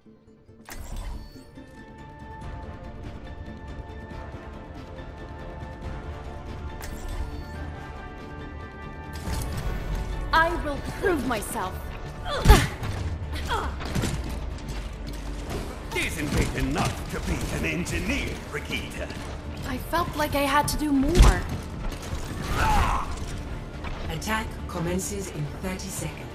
I will prove myself. Isn't it enough to be an engineer, Brigitte? I felt like I had to do more. Attack commences in 30 seconds.